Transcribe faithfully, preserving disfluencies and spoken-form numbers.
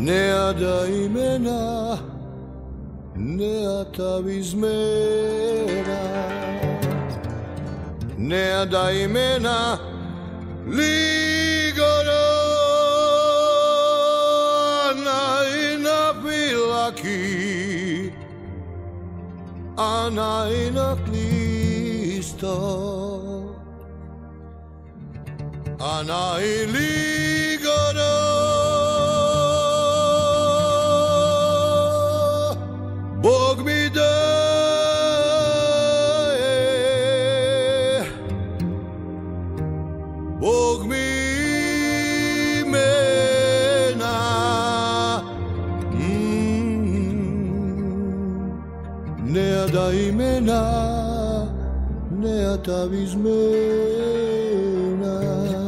neada imena, neata vizmena, neada imena, ligoro na ina pilaki, ana ina klisto, ana iligoro. Bog mi daje, Bog mi imena, neada imena, neata vizmena.